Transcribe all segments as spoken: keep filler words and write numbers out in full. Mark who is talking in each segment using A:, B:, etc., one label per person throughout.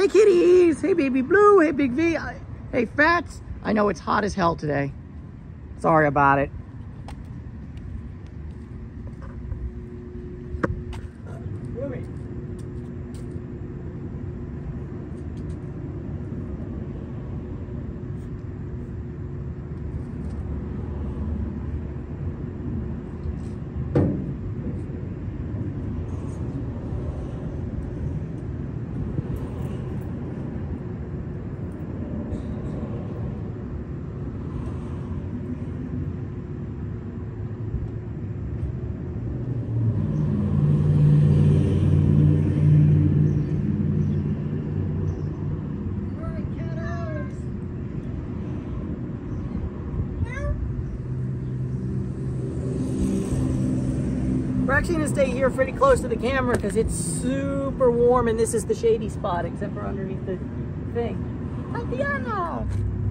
A: Hey kitties, hey baby blue, hey big V, hey fats. I know it's hot as hell today. Sorry about it. We're actually gonna stay here pretty close to the camera because it's super warm and this is the shady spot except for underneath the thing. Tatiana!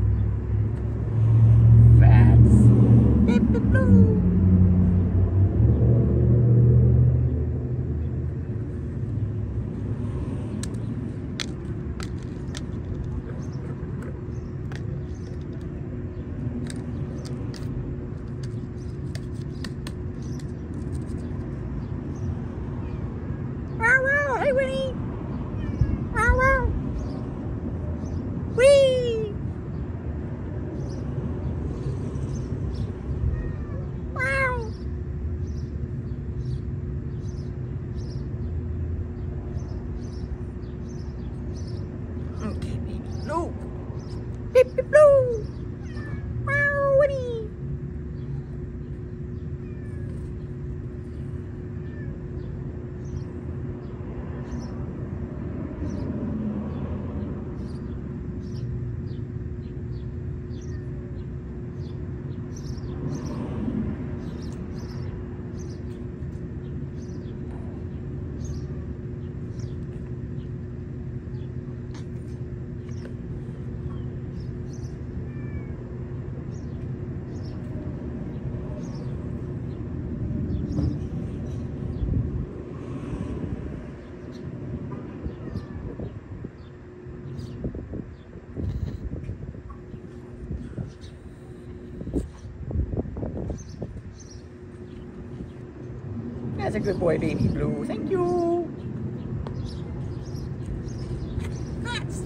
A: Fats. Baby blue. Hey, Winnie! Wow, wow! Whee! Wow! Okay, baby blue! Baby blue! Wow, Winnie! That's a good boy, baby blue. Thank you. That's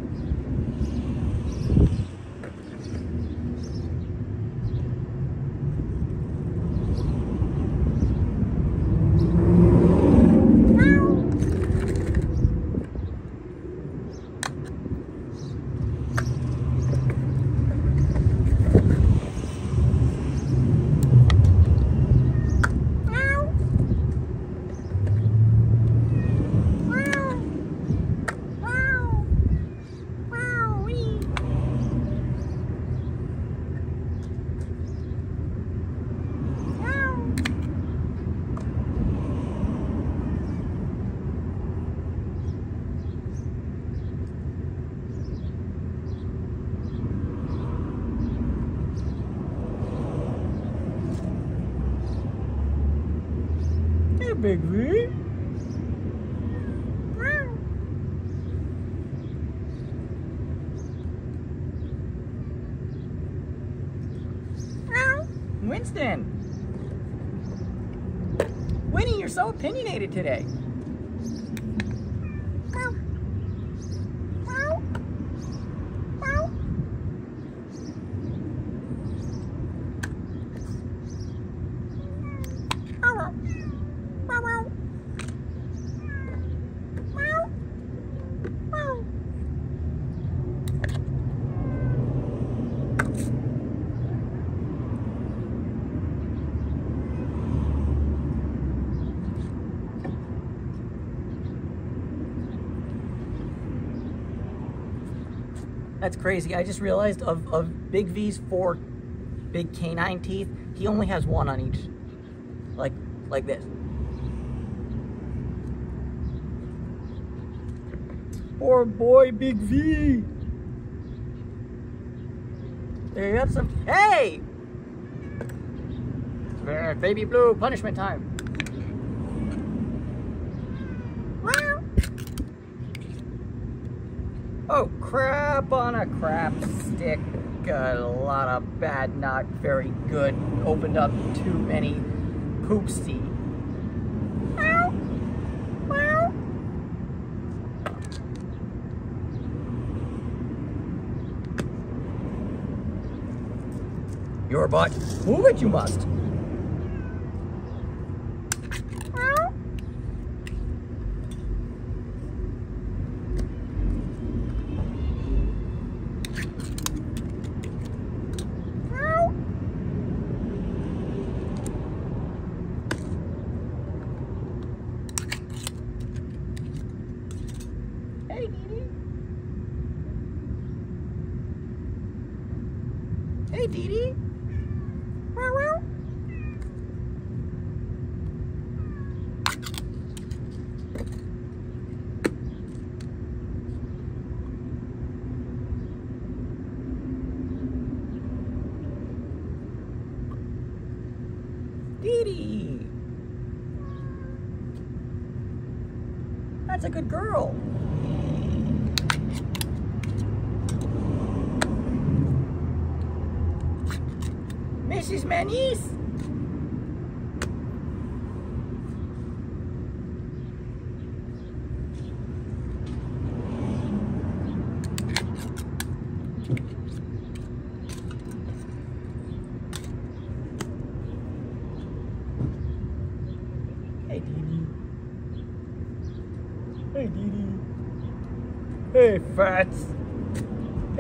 A: Big V. Wow. Wow. Winston. Winnie, you're so opinionated today. Wow. Wow. Wow. Wow. Wow, wow. Wow. Wow. That's crazy. I just realized of, of Big V's four big canine teeth, he only has one on each. Like, like this. Poor boy, Big V. There you have some. Hey! There, baby blue, punishment time. Wow. Oh, crap on a crap stick. Got a lot of bad, not very good. Opened up too many poopsie. Meow. Meow. Your butt. Move it, you must. Meow. Hey, Dee Dee. Hey, Dee Dee. Meow, meow. Dee Dee. That's a good girl. Missus Manise. Hey, Dee Dee. Hey, Dee Dee. Hey, Fats. Hey,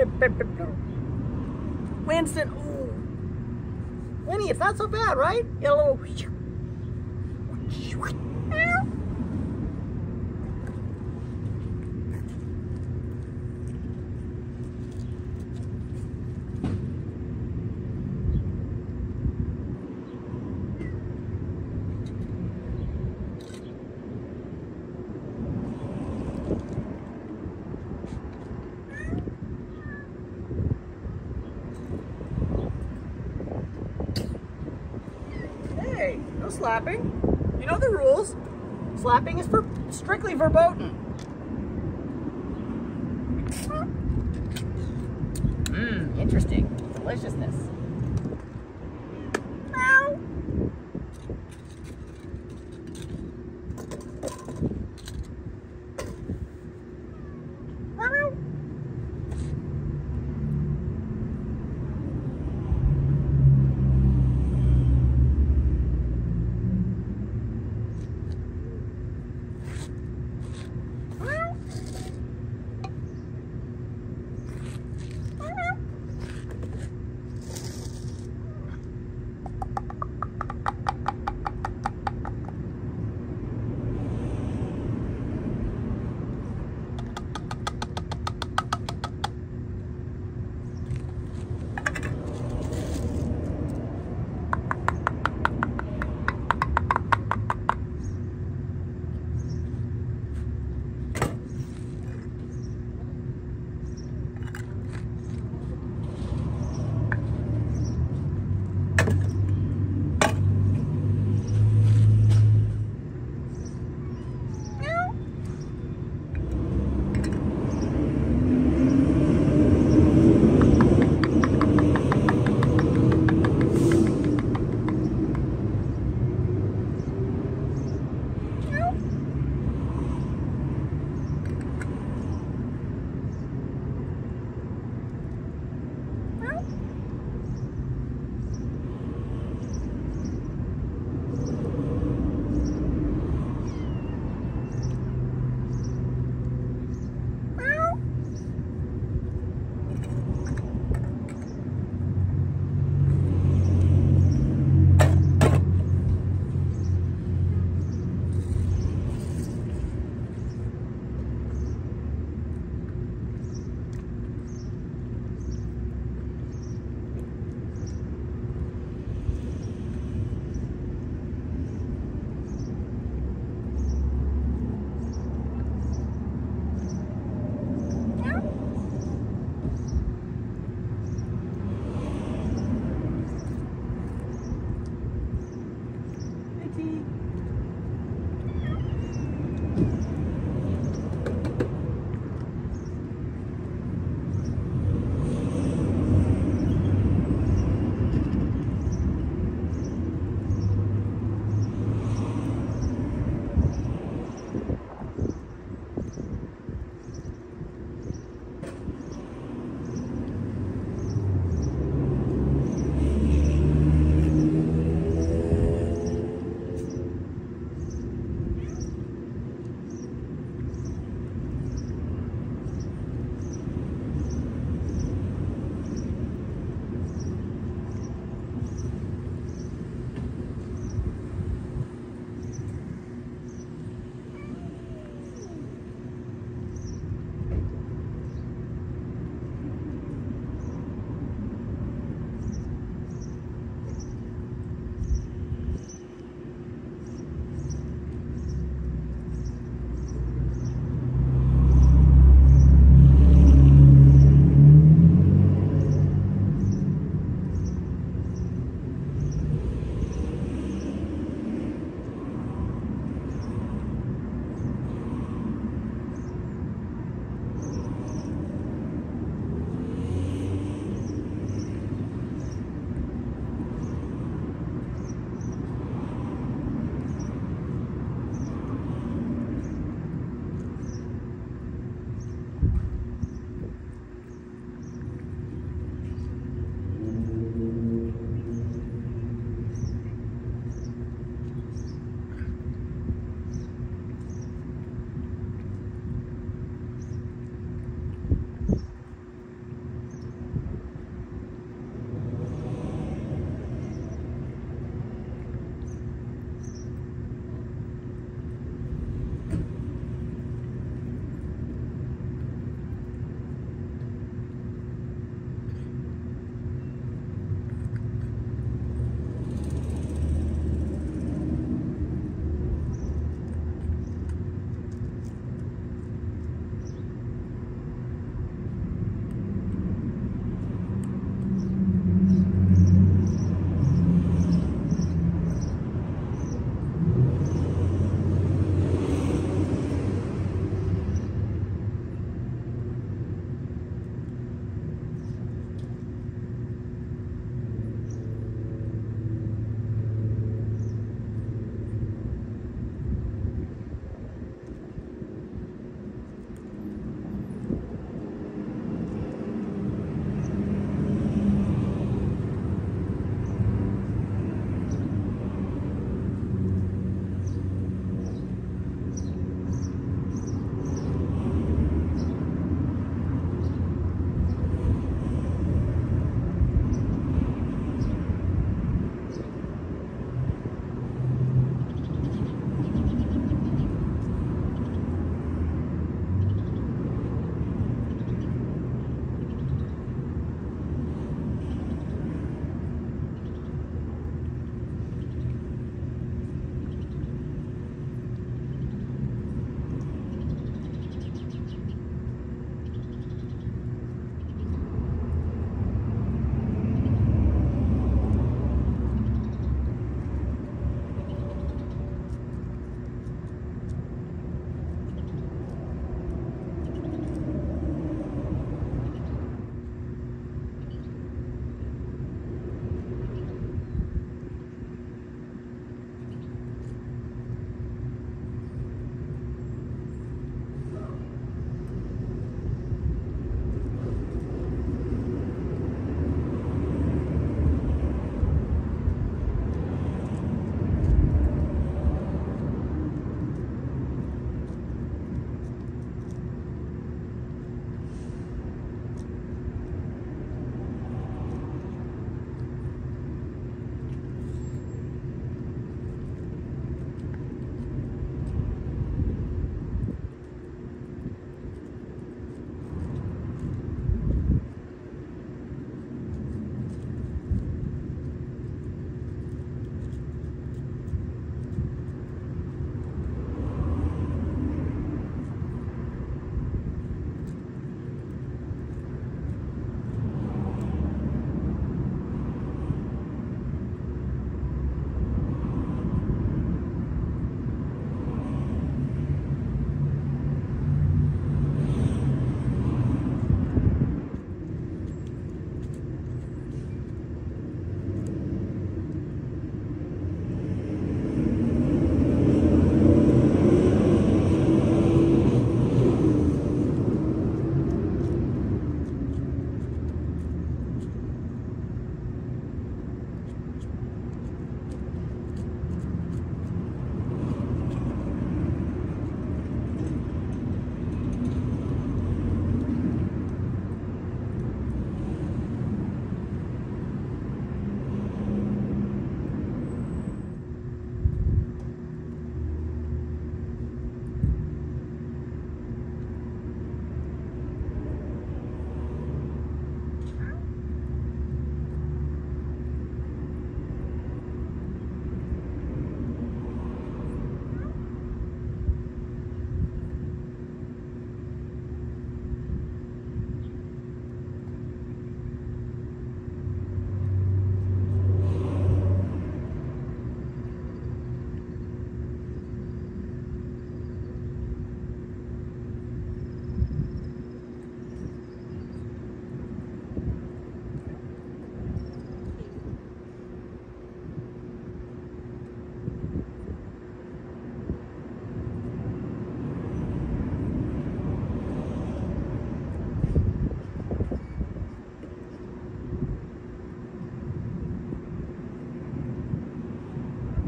A: Winston. Ooh. Winnie, it's not so bad, right? Get a little. Hey, no slapping. You know the rules. Slapping is for strictly verboten. Mmm, interesting. Deliciousness. Meow. Meow.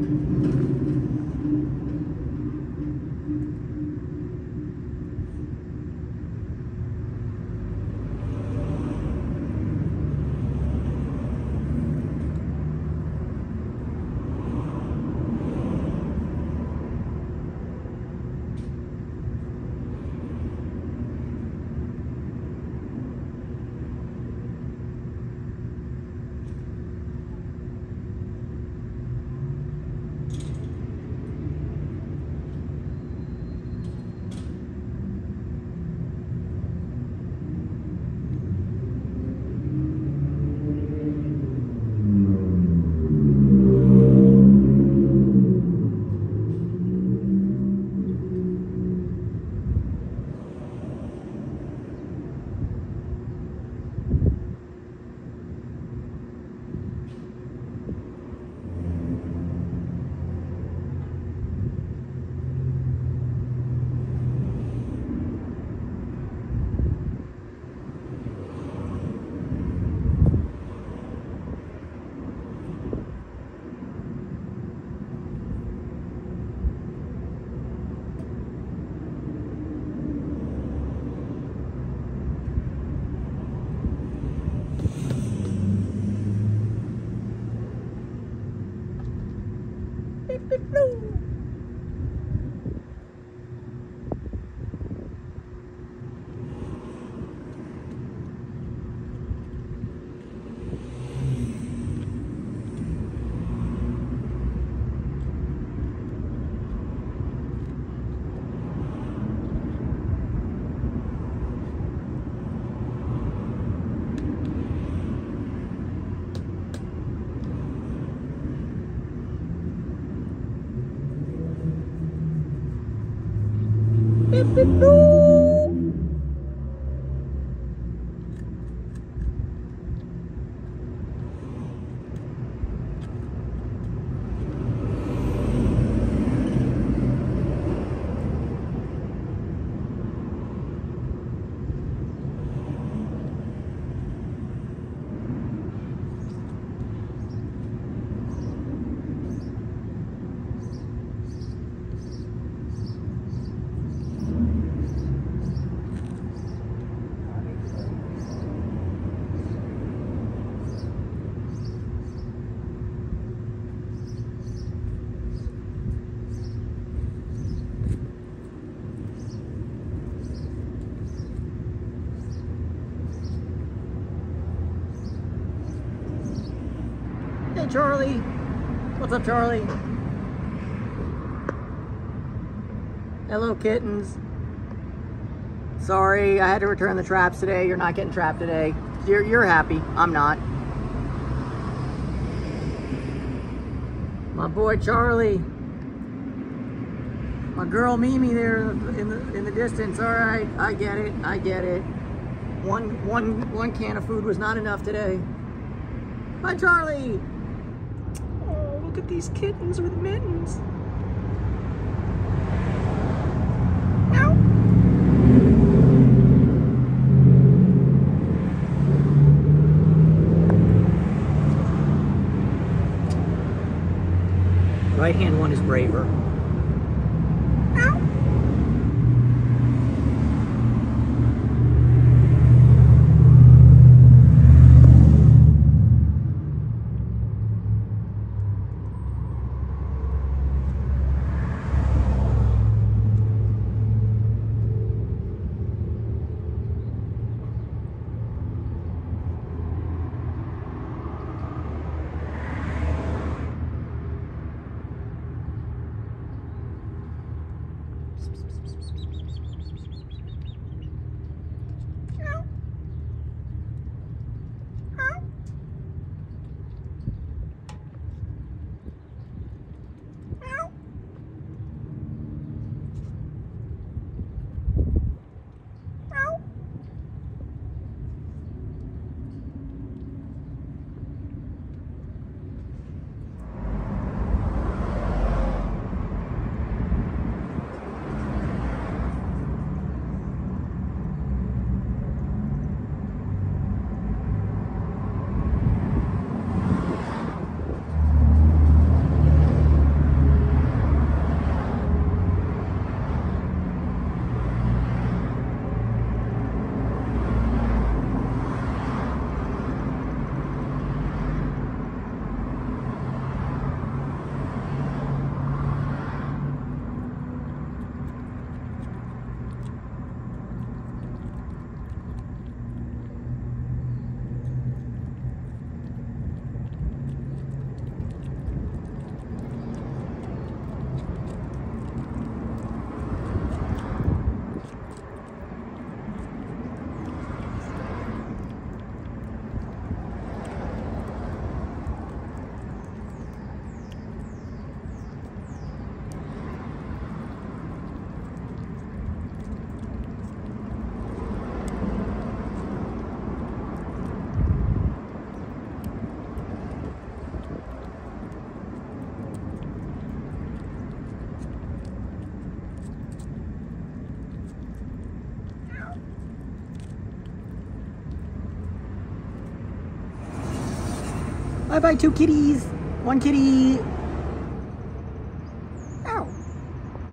A: Hey Charlie, what's up Charlie? Hello kittens. Sorry, I had to return the traps today. You're not getting trapped today. You're, you're happy, I'm not. My boy Charlie. My girl Mimi there in the, in the distance. All right, I get it, I get it. One, one, one can of food was not enough today. Hi Charlie. Oh, look at these kittens with mittens. Ow. Right hand one is braver. Ow. Bye bye, two kitties. One kitty